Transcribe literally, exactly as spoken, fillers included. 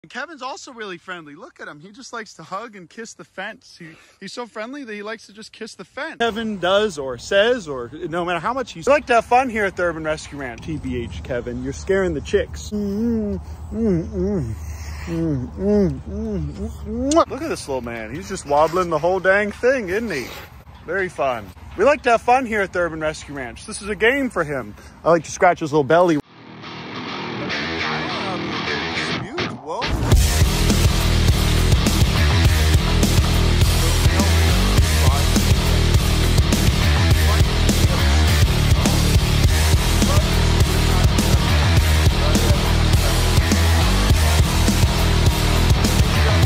Kevin's also really friendly. Look at him. He just likes to hug and kiss the fence. He, he's so friendly that he likes to just kiss the fence. Kevin does or says, or no matter how much he's like to have fun here at the Urban Rescue Ranch. T B H, Kevin, you're scaring the chicks. Mm, mm, mm, mm, mm, mm, mm. Look at this little man. He's just wobbling the whole dang thing, isn't he? Very fun. We like to have fun here at the Urban Rescue Ranch. This is a game for him. I like to scratch his little belly.